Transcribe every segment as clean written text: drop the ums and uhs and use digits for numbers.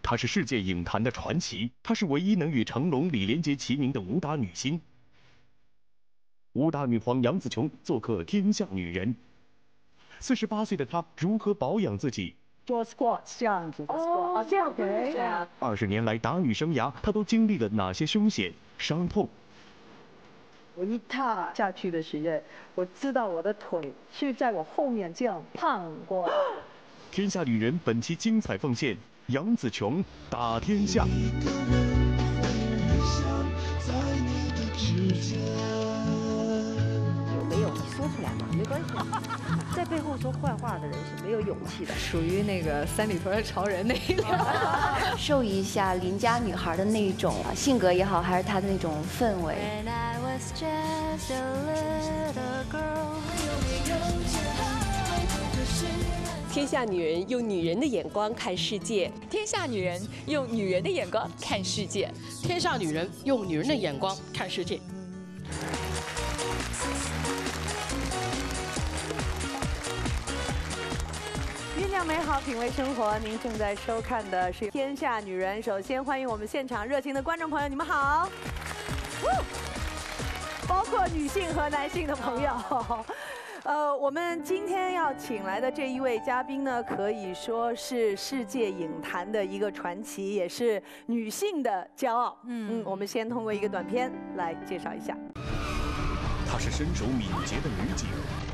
她是世界影坛的传奇，她是唯一能与成龙、李连杰齐名的武打女星。武打女皇杨紫琼做客《天下女人》，48岁的她如何保养自己？ 做 squats 这样子的 squat， 这样可以。对啊。 20年来打女生涯，她都经历了哪些凶险、伤痛？ 我一踏下去的时候，我知道我的腿是在我后面这样胖过来。 天下女人本期精彩奉献，杨紫琼打天下。 有没有你说出来嘛，没关系。在背后说坏话的人是没有勇气的， 属于那个三里屯的潮人那一类。 受一下邻家女孩的那种性格也好，还是她的那种氛围。 天下女人用女人的眼光看世界， 天下女人用女人的眼光看世界， 天下女人用女人的眼光看世界。 酝酿美好，品味生活。您正在收看的是《天下女人》。首先欢迎我们现场热情的观众朋友，你们好。包括女性和男性的朋友。我们今天要请来的这一位嘉宾呢，可以说是世界影坛的一个传奇，也是女性的骄傲。我们先通过一个短片来介绍一下。 她是身手敏捷的女警，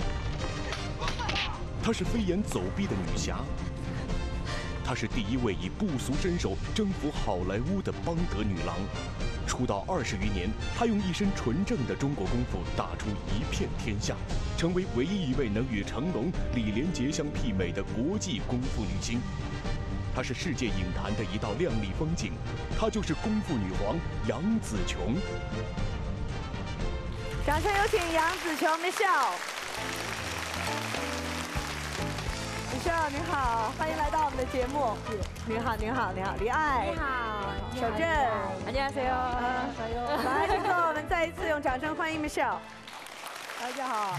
她是飞檐走壁的女侠，她是第一位以不俗身手征服好莱坞的邦德女郎。出道20余年，她用一身纯正的中国功夫打出一片天下，成为唯一一位能与成龙、李连杰相媲美的国际功夫女星。她是世界影坛的一道亮丽风景，她就是功夫女皇杨紫琼。 掌声有请杨紫琼 Michelle。Michelle你好，欢迎来到我们的节目。您好，您好，您好，李艾。 你好， 小郑。 안녕하세요。 来，请我们再一次用掌声欢迎 Michelle。大家好。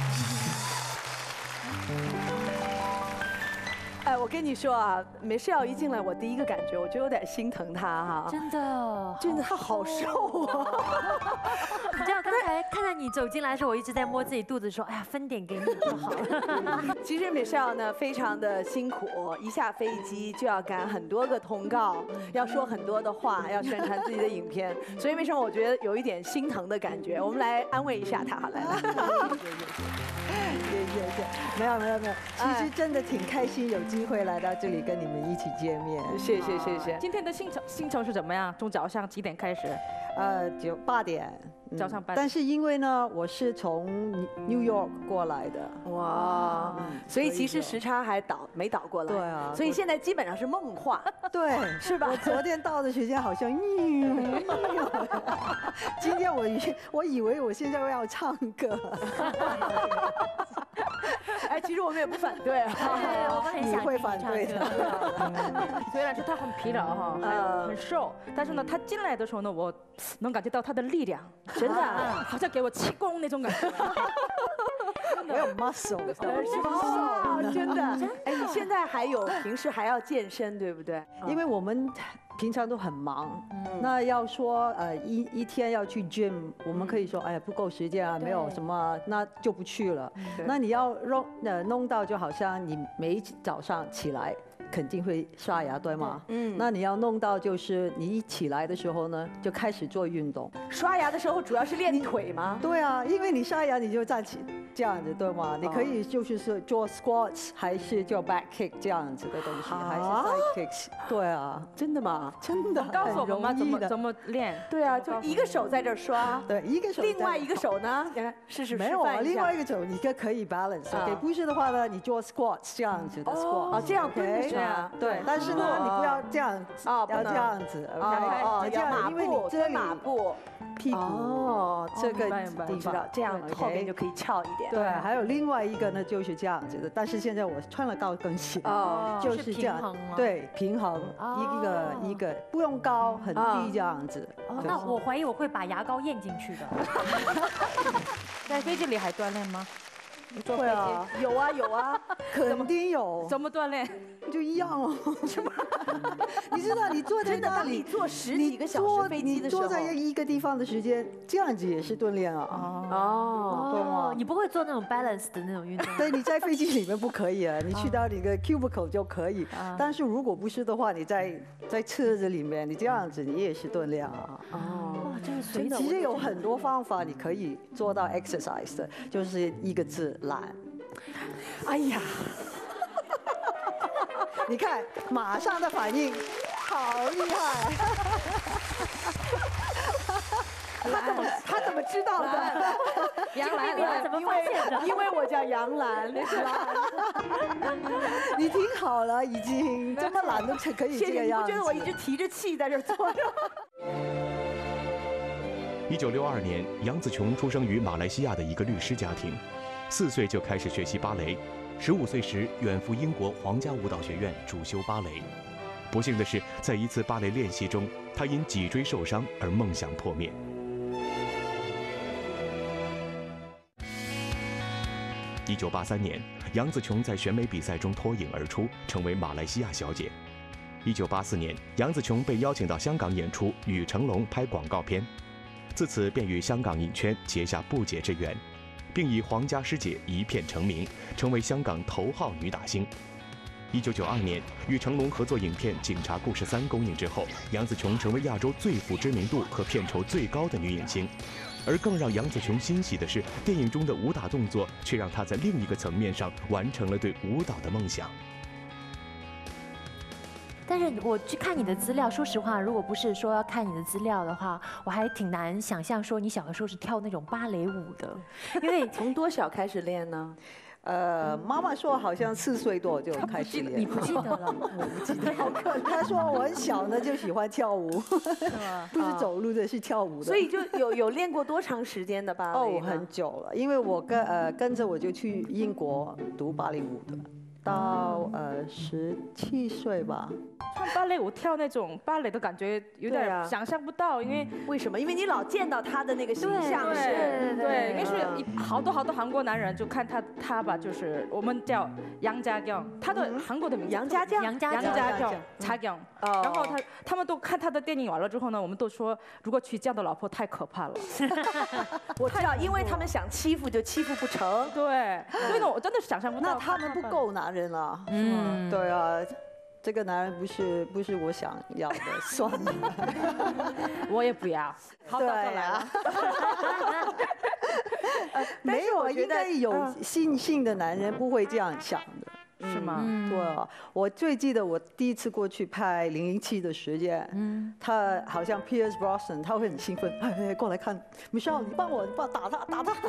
哎，我跟你说啊，Michelle一进来，我第一个感觉，我就有点心疼她哈。 真的， 真的，她好瘦啊。 你知道刚才看到你走进来的时候，我一直在摸自己肚子，说，哎呀，分点给你就好了。 其实 Michelle 呢，非常的辛苦，一下飞机就要赶很多个通告，要说很多的话，要宣传自己的影片，所以为什么我觉得有一点心疼的感觉？我们来安慰一下她，好来。 没有，其实真的挺开心，有机会来到这里跟你们一起见面。 谢谢。 今天的行程是怎么样？从早上几点开始 8点。 早上8点。 但是因为呢，我是从 New York 过来的， 哇，所以其实时差还没倒过来。 对啊， 所以现在基本上是梦话， 对， 是吧？ 我昨天到的时间好像今天我以为我现在要唱歌。 哎，其实我们也不反对啊， 我们很想你会反对的。 虽然是他很疲劳哈，很瘦，但是呢，他进来的时候呢，我能感觉到他的力量，真的好像给我气功那种感觉。 我有 muscle， 是吗？真的。哎，你现在平时还要健身，对不对？ 因为我们平常都很忙，那要说一天要去 gym， 我们可以说哎呀不够时间啊，没有什么，那就不去了。那你要弄到就好像你每早上起来肯定会刷牙，对吗？那你要弄到就是你一起来的时候呢，就开始做运动。 刷牙的时候主要是练腿吗？ 对啊，因为你刷牙你就站起这样子，对吗？你可以就是做 squats， 还是做 back kick 这样子的东西，还是 side kicks。对啊， 真的吗？ 真的， 告诉我们吗？怎么练？ 对啊，就一个手在这刷， 对，一个手， 另外一个手呢？试没有啊，另外一个手你可以 balance。不是的话呢，你做 squats 这样子的 squat。 哦，这样蹲着啊。对，但是呢，你不要这样要这样子。 哦，这样，因为你这里马步。 屁股哦，这个地方这样后面就可以翘一点。 对，还有另外一个呢，就是这样子的。但是现在我穿了高跟鞋，就是这样，对，平衡一个不用高，很低这样子。 那我怀疑我会把牙膏咽进去的。 在飞机里还锻炼吗？ 会啊，有啊，肯定有。 怎么锻炼？ 就一样哦，是吗？你知道你坐在那里， 你坐10几个小时飞机的时候， 你坐在一个地方的时间，这样子也是锻炼啊。对吗？ 你不会做那种 balance 的那种运动？ 对，你在飞机里面不可以啊，你去到你的 cubicle 就可以。但是如果不是的话，你在车子里面，你这样子你也是锻炼啊。其实有很多方法你可以做到 exercise 的，就是一个字懒。 哎呀， 你看马上的反应，好厉害！ 他怎么知道的？ 杨澜怎么发现的？ 因为我叫杨澜。 你挺好了，已经这么懒都可以这个样子。 你不觉得我一直提着气在这坐着 ？1962年，杨紫琼出生于马来西亚的一个律师家庭，4岁就开始学习芭蕾，15岁时远赴英国皇家舞蹈学院主修芭蕾。不幸的是，在一次芭蕾练习中，她因脊椎受伤而梦想破灭。1983年，杨紫琼在选美比赛中脱颖而出，成为马来西亚小姐。1984年，杨紫琼被邀请到香港演出，与成龙拍广告片，自此便与香港影圈结下不解之缘，并以皇家师姐一片成名，成为香港头号女打星。1992年，与成龙合作影片《警察故事3》公映之后，杨紫琼成为亚洲最负知名度和片酬最高的女影星。而更让杨紫琼欣喜的是，电影中的武打动作却让她在另一个层面上完成了对舞蹈的梦想。 但是我去看你的资料，说实话，如果不是说要看你的资料的话，我还挺难想象说你小的时候是跳那种芭蕾舞的， 因为从多小开始练呢？ 妈妈说好像4岁多就开始练。 你不记得了？ 我不记得。好可怜。她说我很小呢就喜欢跳舞，不是走路的，是跳舞的。 所以就有练过多长时间的芭蕾？ 很久了，因为我跟着我就去英国读芭蕾舞的。到17岁吧， 穿芭蕾舞跳那种芭蕾的感觉有点想象不到，因为为什么？因为你老见到他的那个形象是， 对，因为是好多韩国男人就看他吧，就是我们叫杨家将，他的韩国的名字杨家将， 차경。然后他们都看他的电影完了之后呢，我们都说如果娶这样的老婆太可怕了。 我知道，因为他们想欺负就欺负不成。 对，所以呢，我真的想象不到。 那他们不够男人了。对啊，这个男人不是我想要的，算了， 我也不要。好，到这来了。 没有，应该有信心的男人不会这样想的。 是吗？ 对啊，我最记得我第一次过去拍007的时间，他好像 Pierce Brosnan， 他会很兴奋，过来看 Michelle， 你帮我打他。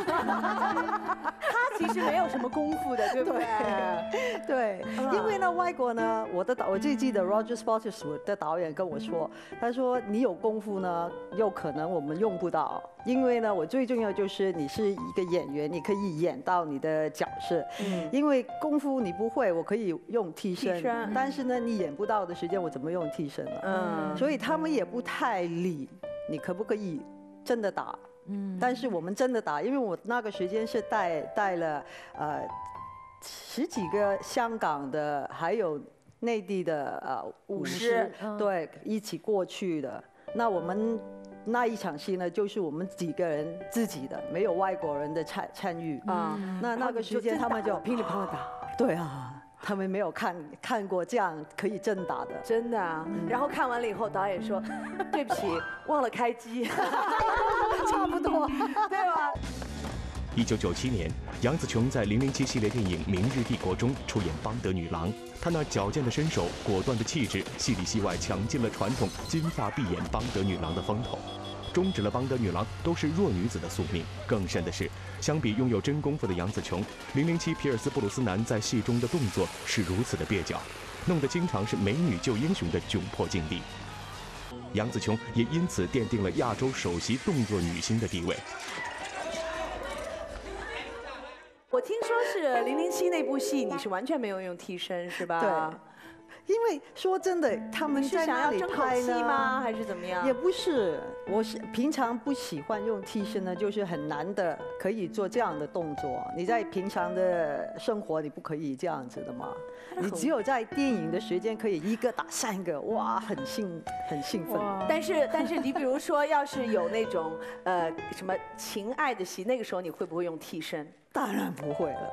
他其实没有什么功夫的，对不对？ 对，因为呢，外国呢，我最记得 Roger Spottiswoode 的导演跟我说，他说你有功夫呢，有可能我们用不到。因为呢，我最重要就是你是一个演员，你可以演到你的角色。因为功夫你不会，我可以用替身，但是呢，你演不到的时间，我怎么用替身呢？所以他们也不太理你可不可以真的打。但是我们真的打，因为我那个时间是带了10几个香港的，还有内地的舞狮，对，一起过去的。那我们那一场戏呢，就是我们几个人自己的，没有外国人的参与啊。那个时间他们就噼里啪啦打。 对啊，他们没有看过这样可以真打的， 真的啊。然后看完了以后，导演说：“对不起，忘了开机。” 差不多，对吧 ？1997年，杨紫琼在007系列电影《明日帝国》中出演邦德女郎，她那矫健的身手、果断的气质，戏里戏外抢尽了传统金发碧眼邦德女郎的风头，终止了邦德女郎都是弱女子的宿命。更甚的是，相比拥有真功夫的杨紫琼，007皮尔斯布鲁斯南在戏中的动作是如此的蹩脚，弄得经常是美女救英雄的窘迫境地。杨紫琼也因此奠定了亚洲首席动作女星的地位。 我听说是007那部戏，你是完全没有用替身，是吧？ 对， 因为说真的，他们是想要争口气吗？还是怎么样？ 也不是，我是平常不喜欢用替身呢，就是很难的可以做这样的动作。你在平常的生活，你不可以这样子的嘛。你只有在电影的时间可以1个打3个，哇，很兴奋。 但是你比如说，要是有那种什么情爱的戏，那个时候你会不会用替身？ 当然不会了。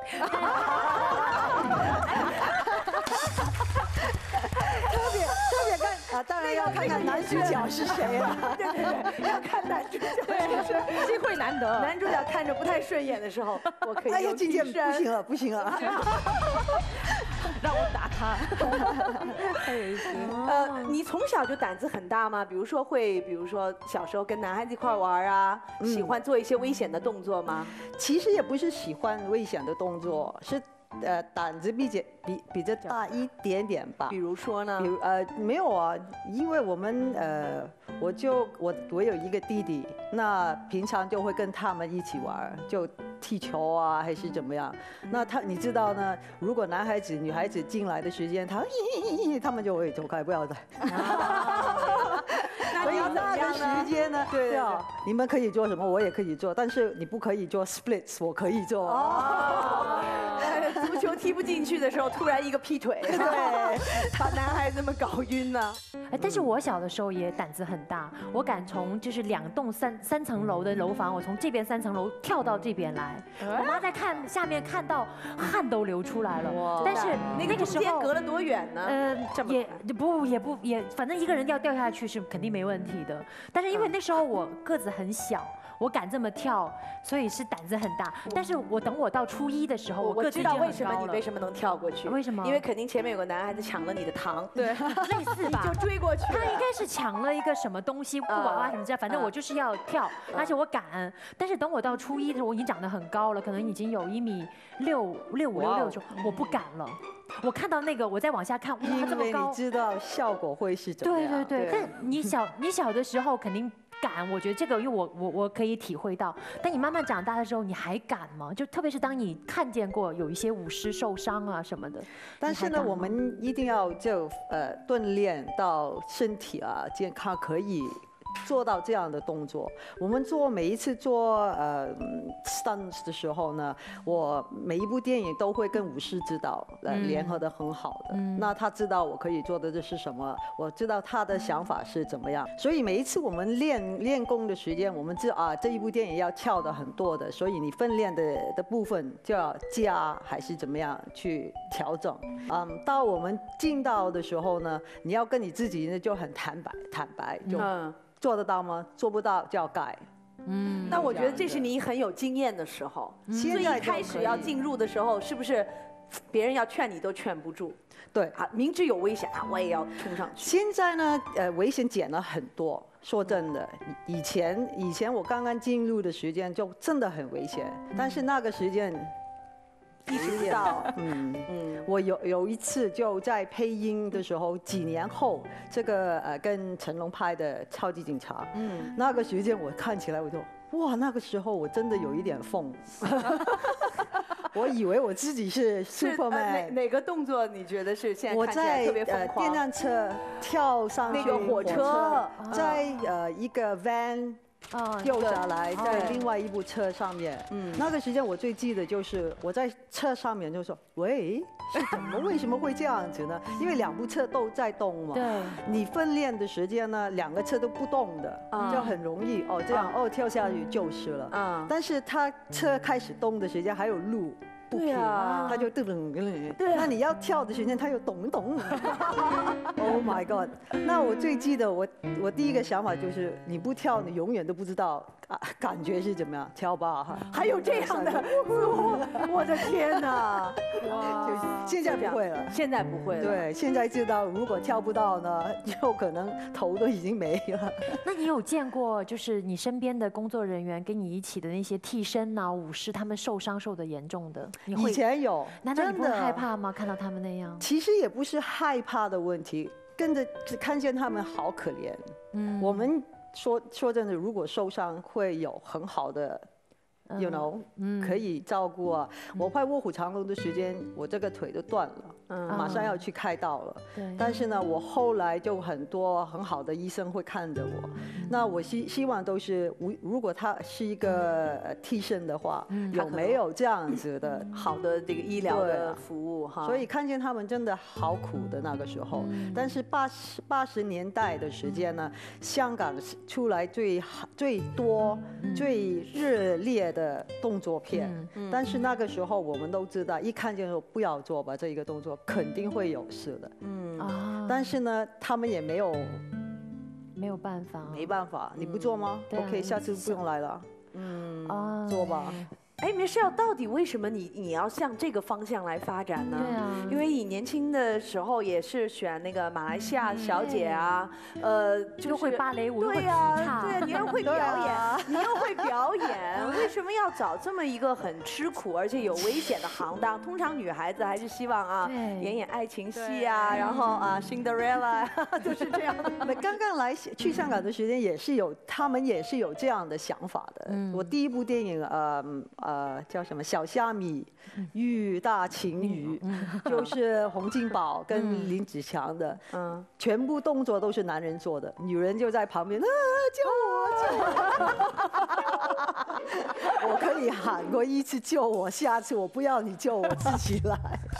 特别看啊，当然要看看男主角是谁了。 对，要看男主角是谁， 机会难得。 男主角看着不太顺眼的时候，我可以用替身。 不行了。 让我打他。 太有意思。你从小就胆子很大吗？比如说小时候跟男孩子一块玩啊，喜欢做一些危险的动作吗？ 其实也不是喜欢危险的动作，是胆子比较大一点点吧。 比如说呢？ 没有啊，因为我们我有一个弟弟，那平常就会跟他们一起玩，就踢球啊还是怎么样。那你知道呢？如果男孩子女孩子进来的时间，他们就会走开，不要再。所以那个时间呢，对啊，你们可以做什么，我也可以做，但是你不可以做 splits， 我可以做。 足球踢不进去的时候，突然一个劈腿，对，把男孩子们搞晕了。 但是我小的时候也胆子很大，我敢从就是2栋三层楼的楼房，我从这边3层楼跳到这边来。我妈在下面看到汗都流出来了。但是那个时候隔了多远呢？ 也，反正一个人要掉下去是肯定没问题的。但是因为那时候我个子很小，我敢这么跳，所以是胆子很大。但是等我到初1的时候，我个子已经很高了。 我知道为什么能跳过去？ 为什么？ 因为肯定前面有个男孩子抢了你的糖， 对， 类似吧， 就追过去。 他应该是抢了一个什么东西，布娃娃什么这样，反正我就是要跳，而且我敢。但是等我到初1的时候，我已经长得很高了，可能已经有1.65米的时候，我不敢了。我看到那个，我再往下看，哇，这么高。 因为你知道效果会是怎么样。 对。但你小的时候肯定敢，我觉得这个，因为我可以体会到。但你慢慢长大的时候，你还敢吗？就特别是当你看见过有一些舞狮受伤啊什么的。 但是呢，我们一定要锻炼到身体啊健康，可以做到这样的动作。我们每一次做stunts 的时候呢，我每一部电影都会跟舞狮指导联合的很好的。那他知道我可以做的这是什么，我知道他的想法是怎么样。所以每一次我们练功的时间，我们知道啊这一部电影要跳的很多的，所以你训练的部分就要加还是怎么样去调整。到我们进到的时候呢，你要跟你自己呢就很坦白就。做得到吗？做不到就要改。 那我觉得这是你很有经验的时候。所以一开始要进入的时候，是不是别人要劝你都劝不住？ 对啊，明知有危险啊，我也要冲上去。 现在呢，危险减了很多。说真的，以前我刚刚进入的时间就真的很危险，但是那个时间。意识不到，我有一次就在配音的时候，几年后，这个跟成龙拍的《超级警察》，那个时间我看起来我就哇，那个时候我真的有一点疯，我以为我自己是 Superman。 哪个动作你觉得是现在看起来特别疯狂？ 电单车跳上那个火车， 在一个 van。掉下来，在另外一部车上面。那个时间我最记得就是我在车上面就说：“喂，是怎么？为什么会这样子呢？因为2部车都在动嘛。 对。 你训练的时间呢，2个车都不动的，就很容易这样跳下去就是了。但是它车开始动的时间还有路。”对啊，他就噔，那你要跳的时间他又咚。Oh my god！ 那我最记得我第一个想法就是，你不跳你永远都不知道感觉是怎么样，跳吧哈。 还有这样的，我的天哪！ 哇，现在不会了， 现在不会了。 对，现在知道如果跳不到呢，就可能头都已经没了。 那你有见过就是你身边的工作人员跟你一起的那些替身啊、舞狮，他们受伤受得严重的？ 以前有， 难道你不会害怕吗？看到他们那样？ 其实也不是害怕的问题，看见他们好可怜。我们说真的，如果受伤会有很好的 ，you know，可以照顾啊。我拍《卧虎藏龙》的时间，我这个腿都断了。 马上要去开刀了。但是呢，我后来就很多很好的医生会看着我。那我希望都是，如果他是一个替身的话，有没有这样子的好的这个医疗的服务哈？ 所以看见他们真的好苦的那个时候。但是80年代的时间呢，香港出来最多、最热烈的动作片。但是那个时候我们都知道，一看见说不要做吧，这一个动作肯定会有事的。但是呢，他们也没有办法，没办法，你不做吗？OK， 下次不用来了。做吧。 哎，梅诗瑶，到底为什么你要向这个方向来发展呢？ 对啊， 因为你年轻的时候也是选那个马来西亚小姐啊， 就会芭蕾舞， 对呀，对，你又会表演，你又会表演，为什么要找这么一个很吃苦而且有危险的行当？通常女孩子还是希望啊，演爱情戏啊，然后啊，Cinderella 就是这样的。 刚刚来去香港的时间也是有，他们也是有这样的想法的。我第一部电影叫什么小虾米遇大情鱼，就是洪金宝跟林子祥的，全部动作都是男人做的，女人就在旁边救我，我可以喊过一次救我，下次我不要你救我，自己来。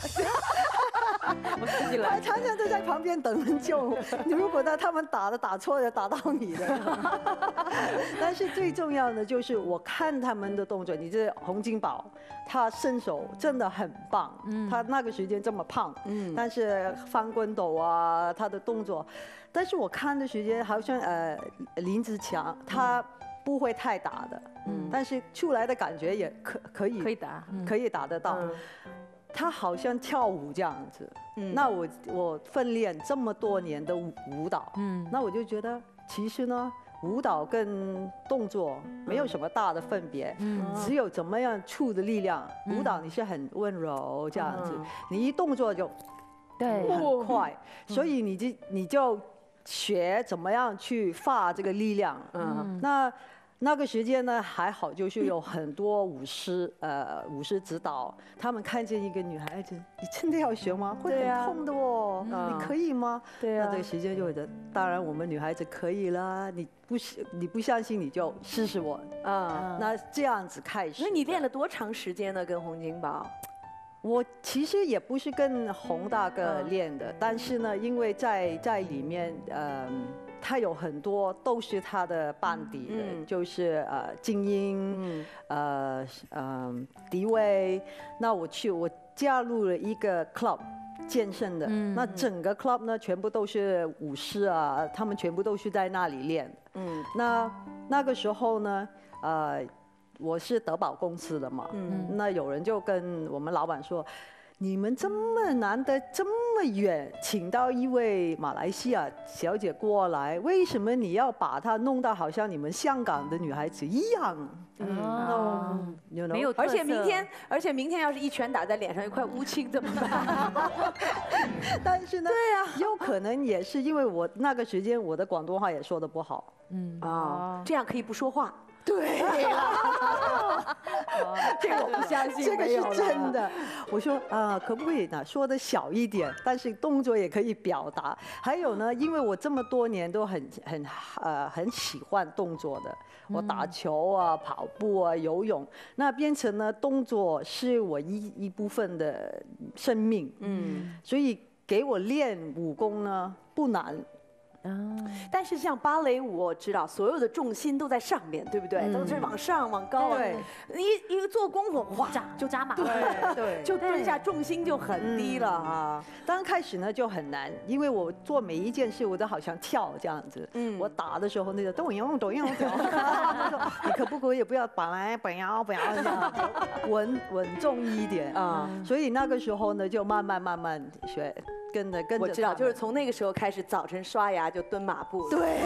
我自己来，常常都在旁边等人救。如果他们打错了，打到你的。但是最重要的就是我看他们的动作，你这洪金宝，他身手真的很棒。他那个时间这么胖，但是翻滚斗啊，他的动作，但是我看的时间好像林子祥他不会太打的，但是出来的感觉也可以打得到。他好像跳舞这样子，那我训练这么多年的舞蹈，那我就觉得其实呢，舞蹈跟动作没有什么大的分别，只有怎么样出的力量。舞蹈你是很温柔这样子，你一动作就很快，所以你就学怎么样去发这个力量。那个时间呢还好，就是有很多舞狮指导，他们看见一个女孩子，你真的要学吗？会很痛的哦，你可以吗？对啊，那这个时间就会的，当然我们女孩子可以啦，你不相信你就试试我那这样子开始。 那你练了多长时间呢？跟洪金宝？ 我其实也不是跟洪大哥练的，但是呢，因为在里面他有很多都是他的班底的，就是精英，迪威。那我加入了一个 club 健身的，那整个 club 呢全部都是舞狮啊，他们全部都是在那里练的。那个时候呢，我是德宝公司的嘛，那有人就跟我们老板说，你们这么难得这么远，请到一位马来西亚小姐过来，为什么你要把她弄到好像你们香港的女孩子一样？ 没有，而且明天要是一拳打在脸上，一块乌青怎么办？ 但是呢，对啊，有可能也是因为我那个时间我的广东话也说得不好， 这样可以不说话。 对了， 这个我不相信， 这个是真的。我说可不可以呢说的小一点，但是动作也可以表达。还有呢，因为我这么多年都很喜欢动作的，我打球啊、跑步啊、游泳，那变成呢动作是我一部分的生命。所以给我练武功呢不难。 但是像芭蕾舞，我知道所有的重心都在上面，对不对？都是往上往高。对，一个做功夫，哗就扎马，对，就蹲下，重心就很低了啊。 刚开始呢就很难，因为我做每一件事我都好像跳这样子。我打的时候那个抖音，你可不可以不要本来这样稳重一点啊？所以那个时候呢就慢慢学。跟着我知道，就是从那个时候开始，早晨刷牙就蹲马步。 对。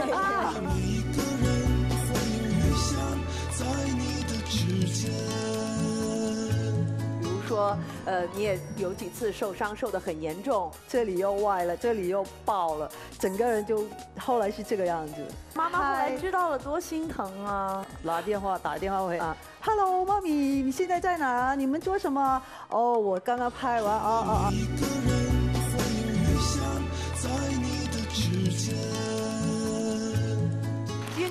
比如说，你也有几次受伤，受得很严重， 这里又歪了，这里又爆了，整个人就后来是这个样子。 妈妈后来知道了多心疼啊！ 打电话回，Hello， 妈咪，你现在在哪？你们做什么？哦，我刚刚拍完，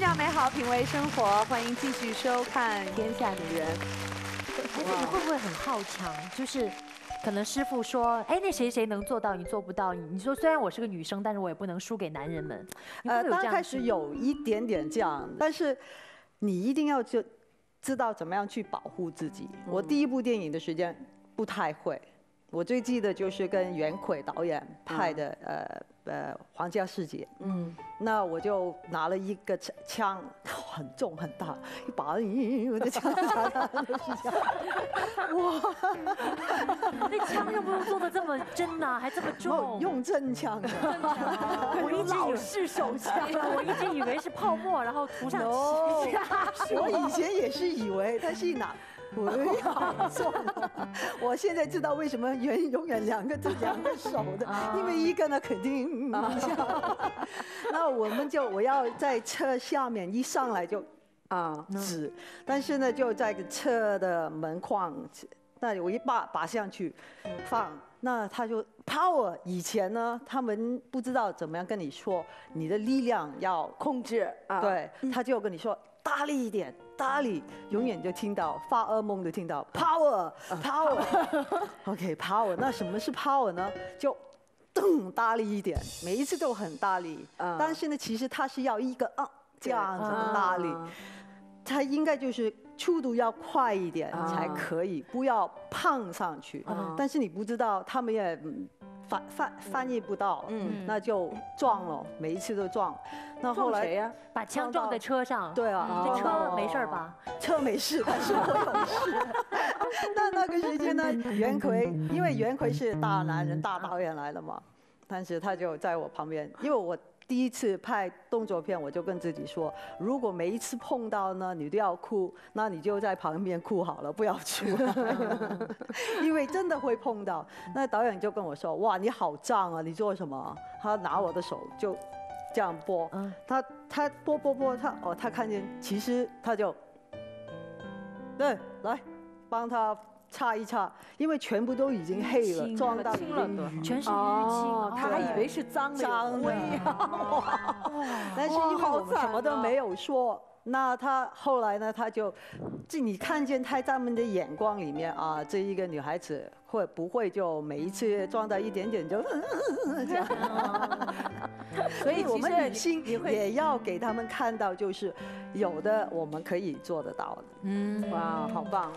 享美好，品味生活，欢迎继续收看《天下女人》。 但是你会不会很好强？就是可能师傅说，哎，那谁能做到，你做不到。你说虽然我是个女生，但是我也不能输给男人们。 刚开始有一点点这样，但是你一定要就知道怎么样去保护自己。我第一部电影的时间不太会，我最记得就是跟袁奎导演拍的皇家世界，那我就拿了一个枪，很重很大，一把我的枪拿到就是这样，哇， 那枪又不用做的这么真呐，还这么重， 用真枪的， 我一直老式手枪，我一直以为是泡沫，然后涂上漆。 我以前也是以为，但是一拿。好重！我现在知道为什么永远两个手的，因为一个呢肯定那我要在车下面一上来就指，但是呢就在车的门框那里我一拔上去放，那他就 power。以前呢他们不知道怎么样跟你说你的力量要控制， 对，他就跟你说大力一点。大力，永远就听到发噩梦的听到 power OK power。那什么是 power 呢？就大力一点，每一次都很大力。但是呢，其实它是要一个这样子的大力，它应该就是速度要快一点才可以，不要胖上去。但是你不知道，他们也翻译不到，那就撞了，每一次都撞。那后来谁呀？把枪撞在车上。 对啊， 这车没事吧？ 车没事，但是我有事。那个时间呢，袁奎，因为袁奎是大男人、大导演来了嘛，但是他就在我旁边，因为我第一次拍动作片，我就跟自己说，如果每一次碰到呢，你都要哭，那你就在旁边哭好了，不要出来，因为真的会碰到。那导演就跟我说，哇，你好胀啊，你做什么？他拿我的手就这样拨，他拨，他看见，其实他就，对，来帮他擦一擦，因为全部都已经黑了，撞到全是淤青， 他还以为是脏的， 但是因为我们什么都没有说。那他后来呢？他就，你看见他们的眼光里面啊，这一个女孩子会不会就每一次撞到一点点就这样？所以我们女性也要给他们看到，就是有的我们可以做得到的。 哇，好棒！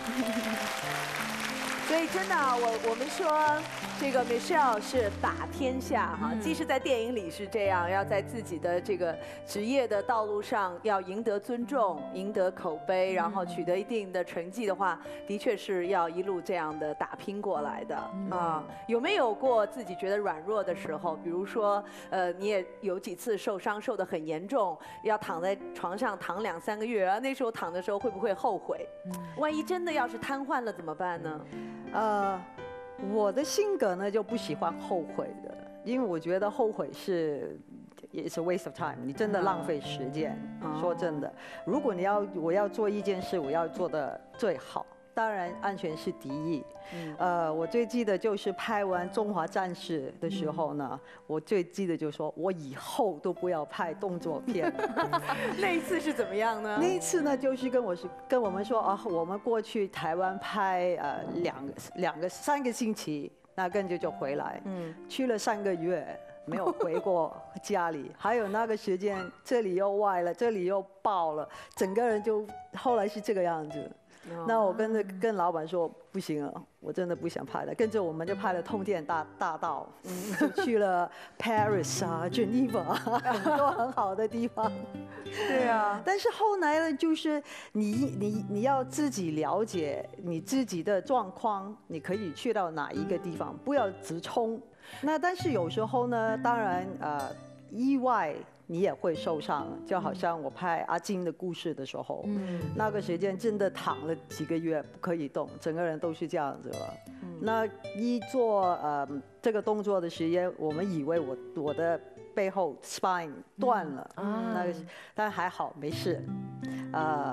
所以真的，我们说这个 Michelle 是打天下哈，即使在电影里是这样，要在自己的这个职业的道路上要赢得尊重、赢得口碑，然后取得一定的成绩的话，的确是要一路这样的打拼过来的啊。有没有过自己觉得软弱的时候？比如说，你也有几次受伤，受得很严重，要躺在床上躺2、3个月啊？那时候躺的时候会不会后悔？万一真的要是瘫痪了怎么办呢？ 我的性格呢就不喜欢后悔的，因为我觉得后悔也是 waste of time， 你真的浪费时间。说真的，如果我要做一件事，我要做的最好，当然安全是第一。我最记得就是拍完《中华战士》的时候呢，我最记得就是说我以后都不要拍动作片。 那一次是怎么样呢？ 那一次呢，就是跟我们说啊，我们过去台湾拍3个星期，那跟着就回来。去了3个月。没有回过家里，还有那个时间，这里又歪了，这里又爆了，整个人就后来是这个样子。那我跟老板说不行了，我真的不想拍了。跟着我们就拍了通电大道，就去了 Paris 啊、Geneva 很多很好的地方。 对啊， 但是后来呢，就是你要自己了解你自己的状况，你可以去到哪一个地方，不要直冲。那但是有时候呢，当然意外你也会受伤，就好像我拍阿金的故事的时候，那个时间真的躺了几个月不可以动，整个人都是这样子了。那一做这个动作的时间，我们以为我的背后 spine 断了，那个但还好没事。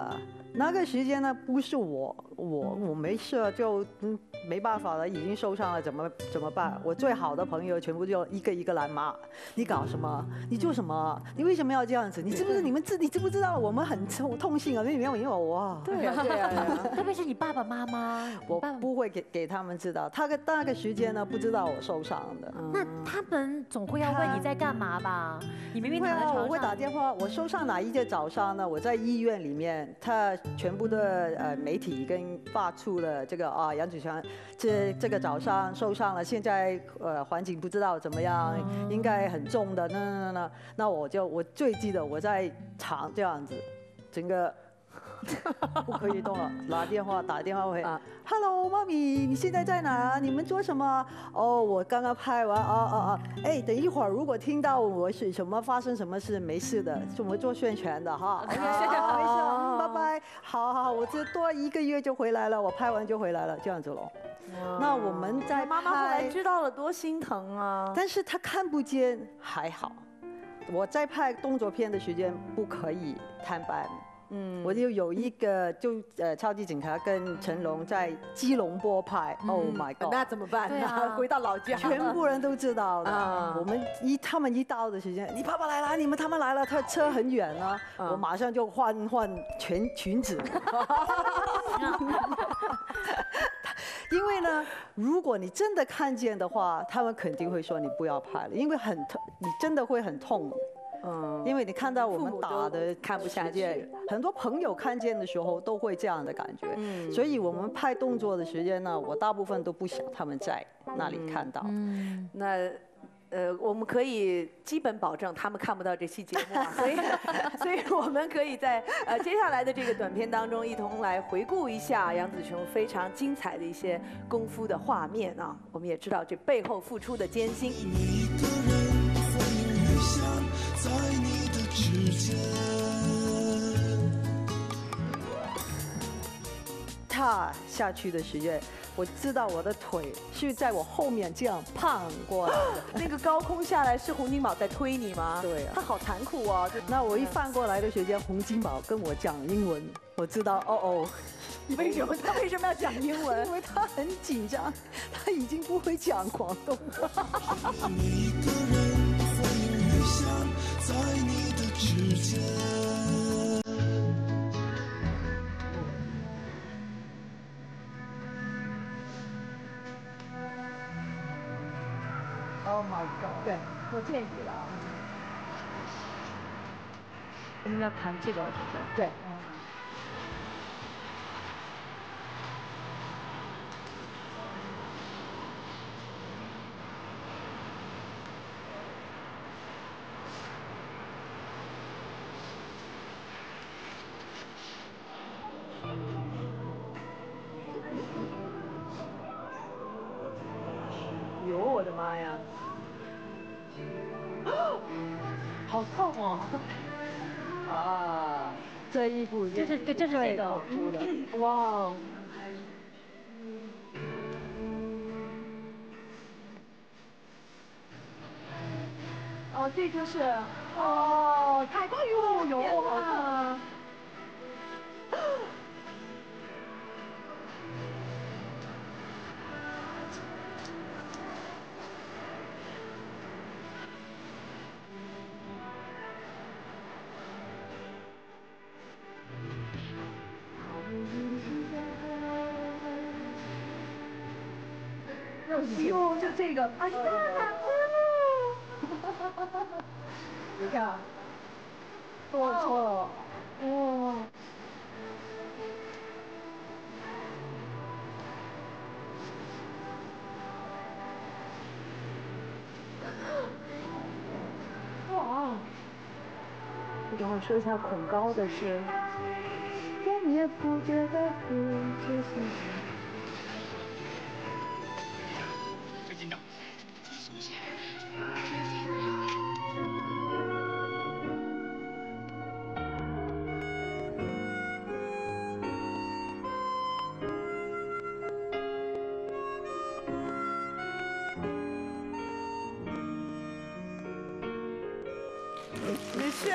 那个时间呢，不是我没事就没办法了，已经受伤了，怎么办？我最好的朋友全部就一个一个来骂，你搞什么？你做什么？你为什么要这样子？你知不知你知不知道我们很痛心啊？因为哇， 对呀，特别是你爸爸妈妈， 我不会给他们知道，他那个时间呢不知道我受伤的。 那他们总会要问你在干嘛吧？你明明躺在床上， 我会打电话，我受伤哪一天早上呢？我在医院里面，他全部的媒体跟发出了这个杨子强这个早上受伤了，现在环境不知道怎么样，应该很重的。那我最记得我在床这样子，整个不可以动了，打电话回，Hello， 妈咪，你现在在哪？你们做什么？哦，我刚刚拍完，哎，等一会儿如果听到我是什么发生什么事，没事的，是我们做宣传的哈。OK， 没事，拜拜。好，我这多1个月就回来了，我拍完就回来了，这样子咯。那我们在妈妈后来知道了多心疼啊！ 但是她看不见，还好。我在拍动作片的时间不可以探班。我就有一个超级警察跟成龙在基隆坡拍，Oh my God， 那怎么办呢？回到老家， 全部人都知道了。我们他们一到的时间，你爸爸来了，他们来了，他车很远呢，我马上就换裙子。因为呢，如果你真的看见的话，他们肯定会说你不要拍了，因为你真的会很痛。因为你看到我们打的看不下去， 很多朋友看见的时候都会这样的感觉。所以我们拍动作的时间呢，我大部分都不想他们在那里看到。 那我们可以基本保证他们看不到这期节目啊，所以我们可以在接下来的这个短片当中一同来回顾一下杨紫琼非常精彩的一些功夫的画面啊，我们也知道这背后付出的艰辛。在你的指尖，踏下去的时间，我知道我的腿是在我后面这样胖过来的。那个高空下来是洪金宝在推你吗？对啊，他好残酷哦。那我一翻过来的时间，洪金宝跟我讲英文，我知道为什么他为什么要讲英文？因为他很紧张，他已经不会讲广东话。在你的指尖。Oh my god！ 对，我建议了啊。我们要弹这个，对。我的妈呀！好痛哦！这一步这是这个哇！这就是太快有啊！哟，就这个，哎呀，你看，多错了，哇！我等会说一下恐高的事。我也不觉得不知心。紧张。没事。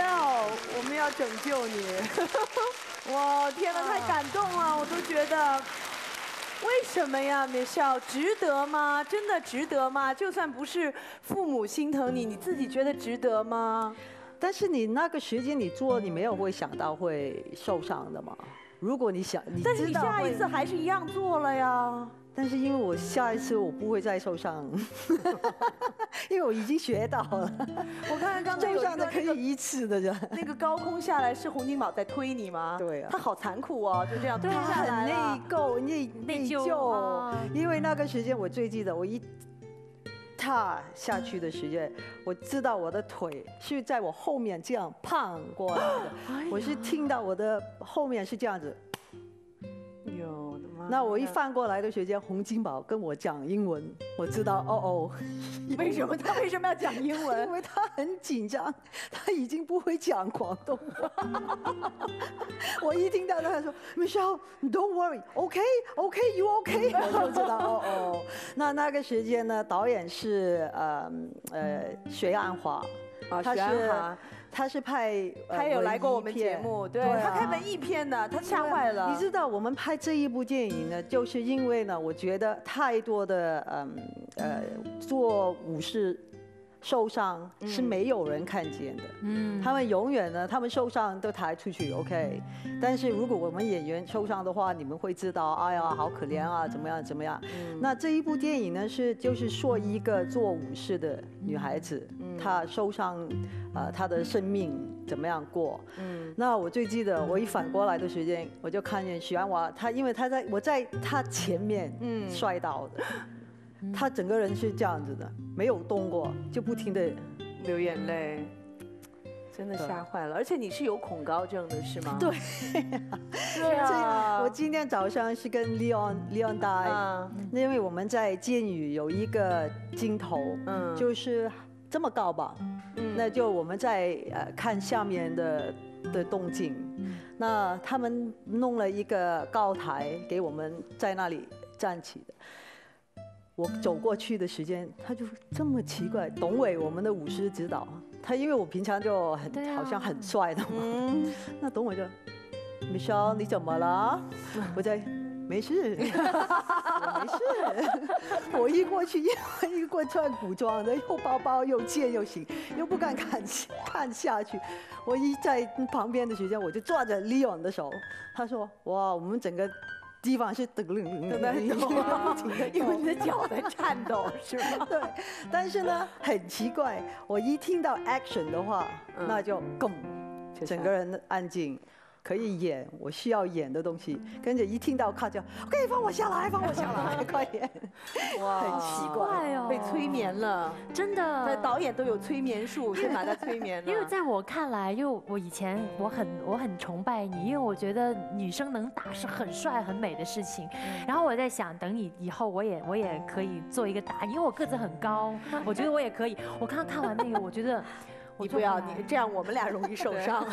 Michelle， 我们要拯救你！哇，天哪，太感动了，我都觉得。为什么呀 ，Michelle？ 值得吗？真的值得吗？就算不是父母心疼你，你自己觉得值得吗？ 但是你那个时间你做，你没有会想到会受伤的嘛？如果你想， 但是你下一次还是一样做了呀。 但是因为我下一次我不会再受伤，因为我已经学到了。 我看刚才受伤的可以一次的人。 那个高空下来是洪金宝在推你吗？ 对啊。 他好残酷哦，就这样推下来了。 很内疚，因为那个时间我最记得，我一踏下去的时间，我知道我的腿是在我后面这样胖过来的，我是听到我的后面是这样子。 有的吗？ 那我一翻过来的时间，洪金宝跟我讲英文，我知道为什么他为什么要讲英文？ 因为他很紧张，他已经不会讲广东话。我一听到他说 Michelle don't worry OK you OK， 我就知道那个时间呢，导演是徐安华他是拍， 他有来过我们节目，对，他拍文艺片的，他吓坏了。 你知道我们拍这一部电影呢，就是因为呢，我觉得太多的做武士受伤是没有人看见的，他们永远呢，他们受伤都抬出去 OK， 但是如果我们演员受伤的话，你们会知道，哎呀，好可怜啊，怎么样。那这一部电影呢，就是说一个做武士的女孩子，她受伤，她的生命怎么样过？那我最记得，我一反过来的时间，我就看见许鞍华，因为我在她前面摔倒的。他整个人是这样子的，没有动过，就不停的流眼泪，真的吓坏了。而且你是有恐高症的是吗？ 对，对啊。我今天早上是跟 Leon 搭，因为我们在监狱有一个镜头，就是这么高吧，那就我们在看下面的动静，那他们弄了一个高台给我们在那里站起的。我走过去的时间，他就这么奇怪。董伟，我们的武师指导，他因为我平常就好像很帅的嘛，那董伟就 ，Michelle 你怎么了？我在没事，我没事。我一过去，一过穿古装的，又包包又贱又行，又不敢看下去。我一在旁边的时间，我就抓着 Leon 的手，他说：“哇，我们整个。”地方是噔噔在抖，因为你的脚在颤抖，是吗？ 对，但是呢，很奇怪，我一听到 action 的话，那就咚，整个人安静，可以演我需要演的东西，跟着一听到咔就 OK， 放我下来，快点！哇，很奇怪哦，被催眠了， 真的。 那导演都有催眠术，是把他催眠了。 因为在我看来，因为我以前我很崇拜你，因为我觉得女生能打是很帅很美的事情。然后我在想，等你以后我也可以做一个打，因为我个子很高，我觉得我也可以。我刚刚看完那个，我觉得。 你不要，你这样我们俩容易受伤。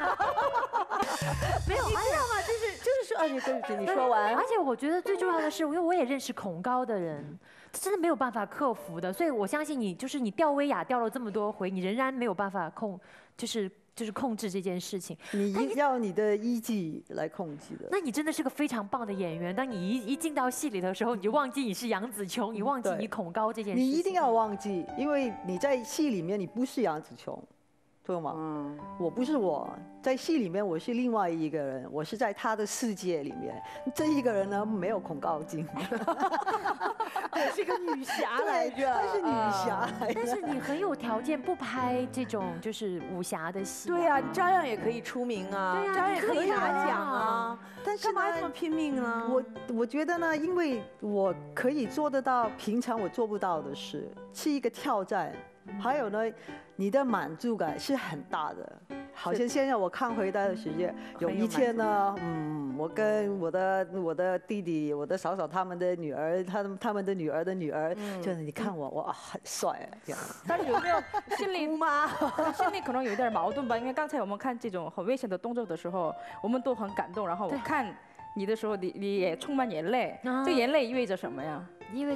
没有，你知道吗？就是说，对不起，你说完。 而且我觉得最重要的是，因为我也认识恐高的人，真的没有办法克服的。所以我相信你，就是你吊威亚吊了这么多回，你仍然没有办法就是控制这件事情。 你要你的意志来控制的。 那你真的是个非常棒的演员。当你一进到戏里的时候，你就忘记你是杨紫琼，你忘记你恐高这件事情。 你一定要忘记，因为你在戏里面你不是杨紫琼。对吗？我不是我在戏里面，我是另外一个人，我是在他的世界里面。这一个人呢，没有恐高症， 我是个女侠来着， 她是女侠。 但是你很有条件不拍这种就是武侠的戏。 对呀，你照样也可以出名啊，照样也可以拿奖啊。但是干嘛这么拼命呢？ 我觉得呢，因为我可以做得到平常我做不到的事，是一个挑战。还有呢，你的满足感是很大的。好像现在我看回他的时间，有一天呢，我跟我的弟弟，我的嫂嫂他们的女儿，他们的女儿的女儿，就是你看我很帅这样。 但是有没有心里心里可能有一点矛盾吧？因为刚才我们看这种很危险的动作的时候，我们都很感动，然后我看你的时候，你也充满眼泪。这眼泪意味着什么呀？ 意味着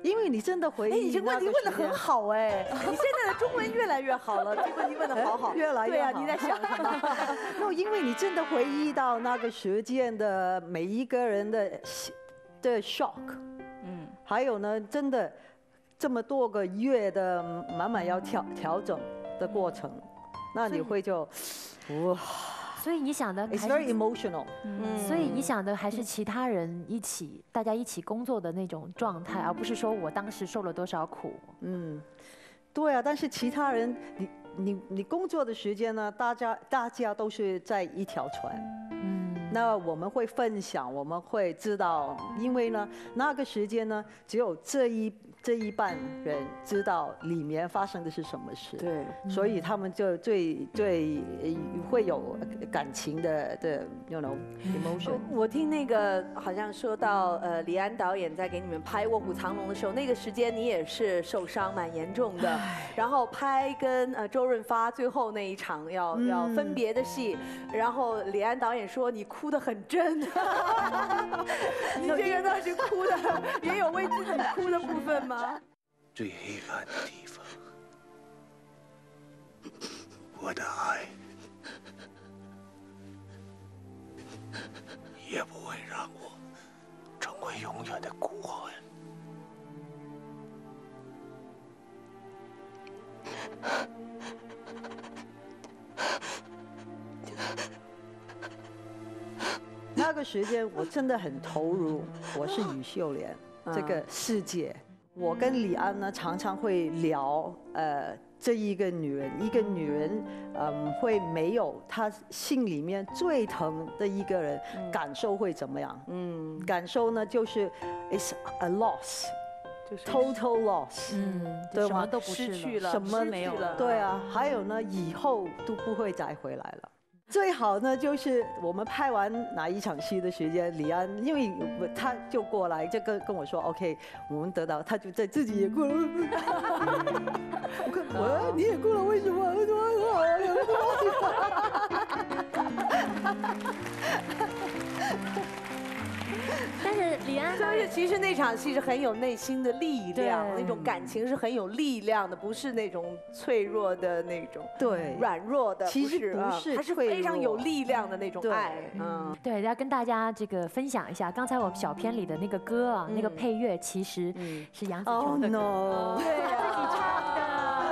因为你真的回忆， 你这个问题问得很好哎，你现在的中文越来越好了，这个问题问得好， 越来越好。 对啊，你在想什么？ 因为你真的回忆到那个时间的每一个人的 shock， 还有呢，真的这么多个月的慢慢要调整的过程，那你会就哇。 所以你想的 ，It's very emotional。 所以你想的还是其他人大家一起工作的那种状态，而不是说我当时受了多少苦。 对啊，但是其他人，你工作的时间呢，大家都是在一条船。那我们会分享，我们会知道，因为呢，那个时间呢，只有这一半人知道里面发生的是什么事， 对， 所以他们就最会有感情的emotion。 我听那个好像说到李安导演在给你们拍《卧虎藏龙》的时候，那个时间你也是受伤蛮严重的，然后拍跟周润发最后那一场要分别的戏，然后李安导演说你哭得很真，你这个当时哭的也有为自己哭的部分吗？ 最黑暗的地方，我的爱也不会让我成为永远的孤魂。 那个时间我真的很投入，我是于秀莲这个世界。我跟李安呢常常会聊，这一个女人，会没有她心里面最疼的一个人，感受会怎么样？感受呢就是 it's a loss， 就是 total loss， 对吗？ 什么都不是了， 失去了， 什么没有了。 对啊，还有呢，以后都不会再回来了。最好呢，就是我们拍完哪一场戏的时间，李安因为他就过来，就跟我说 ，OK， 我们得到，他就在自己也哭了。我看你也哭了，为什么？为什么但是李安， 但是其实那场戏是很有内心的力量，那种感情是很有力量的，不是那种脆弱的那种， 对， 软弱的， 其实不是， 它是非常有力量的那种爱。 对，要跟大家这个分享一下，刚才我们小片里的那个歌啊，那个配乐其实是杨紫琼的歌， 对， 他自己唱的。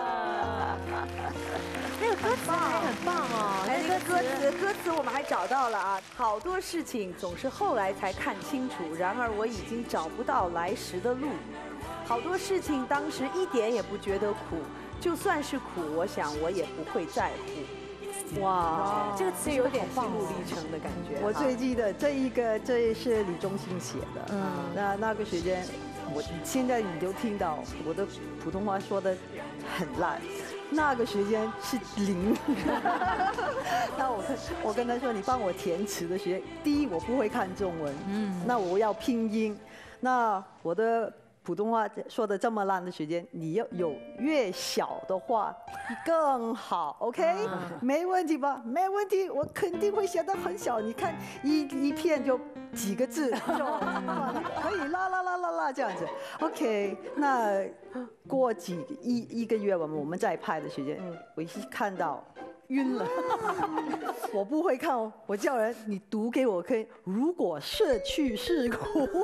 那个歌词还很棒哦， 那个歌词我们还找到了啊，好多事情总是后来才看清楚，然而我已经找不到来时的路。好多事情当时一点也不觉得苦，就算是苦，我想我也不会在乎。哇， 这个词有点心路历程的感觉。 我最记得这是李忠信写的，那个时间，我现在你就听到我的普通话说的很烂。那个时间是0，那我跟他说，你帮我填词的时间，第一我不会看中文，那我要拼音，那我的普通话说的这么烂的时间，你要有越小的话更好 ，OK？没问题吧？没问题，我肯定会写得很小。你看一片就几个字，就可以啦这样子 ，OK？那过一个月我们再拍的时间，我一看到晕了，我不会看哦，我叫人你读给我听。如果逝去是苦，如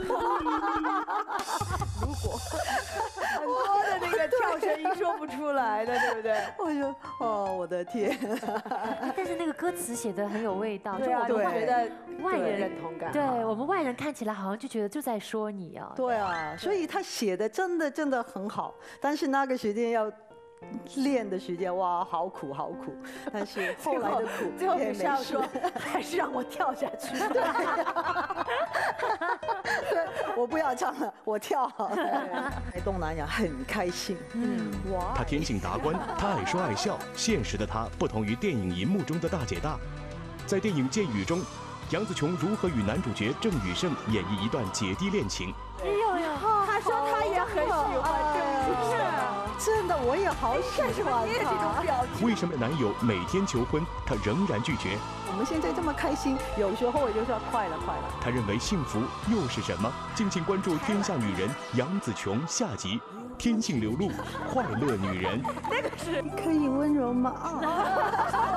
果很多的那个跳绳音说不出来的，对不对？ 我说哦，我的天！ 但是那个歌词写得很有味道，就我们觉得外人认同感， 对我们外人看起来好像就觉得就在说你啊。 对啊，所以他写的真的很好，但是那个时间要练的时间，哇，好苦。但是后来的苦最后也是要说，还是让我跳下去。对， 我不要唱了，我跳好了。在东南亚很开心。 哇！他天性达观，他爱说爱笑。现实的他不同于电影银幕中的大姐大。在电影《剑雨》中，杨紫琼如何与男主角郑宇盛演绎一段姐弟恋情？ 他说他也很喜欢郑宇盛。 真的，我也好喜欢他。 为什么男友每天求婚，她仍然拒绝？ 我们现在这么开心，有时候我就说快了。 她认为幸福又是什么？敬请关注《天下女人》杨紫琼下集。天性流露，快乐女人。 那个是可以温柔吗？